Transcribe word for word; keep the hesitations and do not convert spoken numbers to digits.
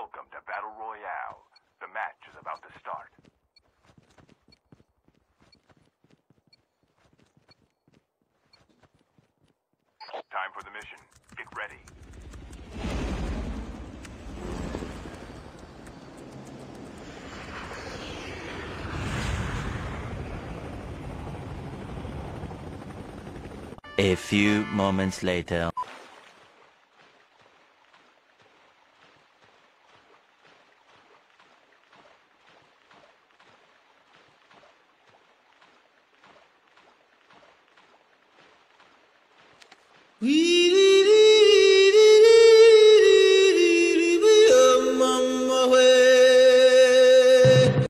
Welcome to Battle Royale. The match is about to start. Time for the mission. Get ready. A few moments later. Whee!